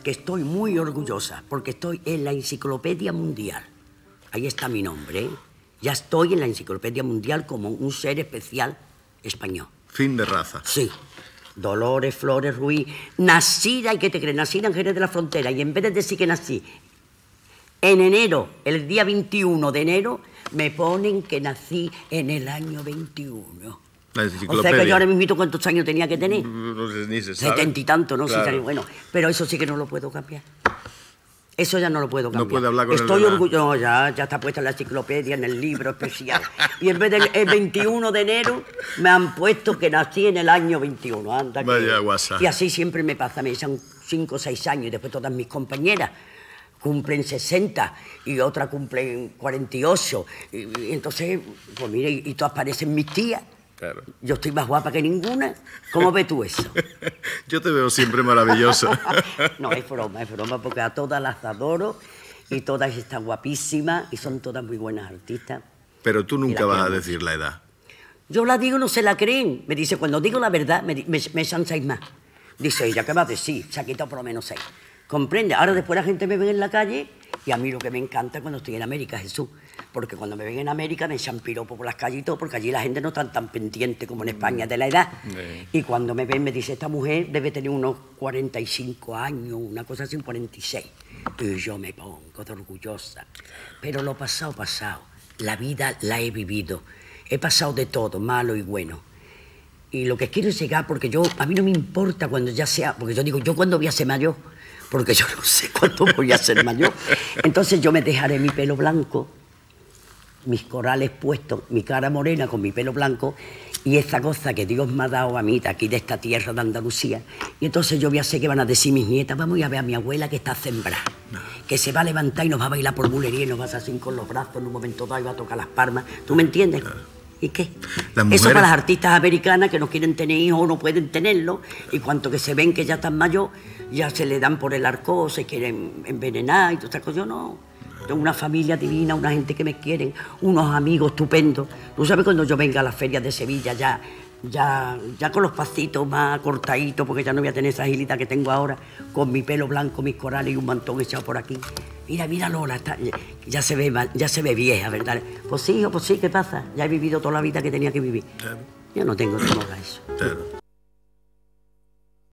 porque estoy muy orgullosa, porque estoy en la Enciclopedia Mundial. Ahí está mi nombre, ¿eh? Ya estoy en la Enciclopedia Mundial como un ser especial español. Fin de raza. Sí. Dolores Flores Ruiz, nacida, ¿y qué te crees? Nacida en Jerez de la Frontera, y en vez de decir que nací en enero, el día 21 de enero, me ponen que nací en el año 21. La O sea que yo ahora mismo, ¿cuántos años tenía que tener? No sé, ni se sabe. 70 y tanto, ¿no? Claro. Sí, bueno, pero eso sí que no lo puedo cambiar. Eso ya no lo puedo cambiar. No puede hablar con Estoy el orgulloso. No, ya está puesta en la enciclopedia, en el libro especial. Y en vez del el 21 de enero, me han puesto que nací en el año 21. Anda, Vaya guasa. Y así siempre me pasa. Me echan 5 o 6 años y después todas mis compañeras cumplen 60 y otras cumplen 48. Y entonces, pues mire, y todas parecen mis tías. Claro. Yo estoy más guapa que ninguna. ¿Cómo ves tú eso? Yo te veo siempre maravilloso. No, es broma, porque a todas las adoro y todas están guapísimas y son todas muy buenas artistas. Pero tú nunca vas a quiero decir la edad. Yo la digo, no se la creen. Me dice, cuando digo la verdad, me echan 6 más. Dice ella, ¿qué va a decir? Se ha quitado por lo menos 6. ¿Comprende? Ahora después la gente me ve en la calle y a mí lo que me encanta cuando estoy en América, Jesús. Porque cuando me ven en América me echan piropo por las calles y todo, porque allí la gente no está tan pendiente como en España de la edad. Y cuando me ven me dice, esta mujer debe tener unos 45 años, una cosa así, 46. Y yo me pongo de orgullosa. Pero lo pasado, pasado. La vida la he vivido. He pasado de todo, malo y bueno. Y lo que quiero es llegar, porque a mí no me importa cuando ya sea, porque yo digo, ¿yo cuándo voy a ser mayor? Porque yo no sé cuándo voy a ser mayor. Entonces yo me dejaré mi pelo blanco, mis corales puestos, mi cara morena con mi pelo blanco y esta cosa que Dios me ha dado a mí de aquí, de esta tierra de Andalucía. Y entonces yo voy a sé que van a decir mis nietas, vamos a ver a mi abuela que está sembrada, que se va a levantar y nos va a bailar por bulería y nos va a hacer así con los brazos en un momento dado y va a tocar las palmas. ¿Tú me entiendes? ¿Y qué? Eso para las artistas americanas que no quieren tener hijos o no pueden tenerlo, y cuanto que se ven que ya están mayor, ya se le dan por el arco, se quieren envenenar y todas estas cosas. Yo no. Tengo una familia divina, una gente que me quieren, unos amigos estupendos. Tú sabes, cuando yo venga a la feria de Sevilla, ya con los pasitos más cortaditos, porque ya no voy a tener esa agilidad que tengo ahora, con mi pelo blanco, mis corales y un mantón echado por aquí. Mira Lola, ya se ve vieja, ¿verdad? Pues sí, hijo, pues sí, ¿qué pasa? Ya he vivido toda la vida que tenía que vivir. Claro. Yo no tengo temor a eso. Claro.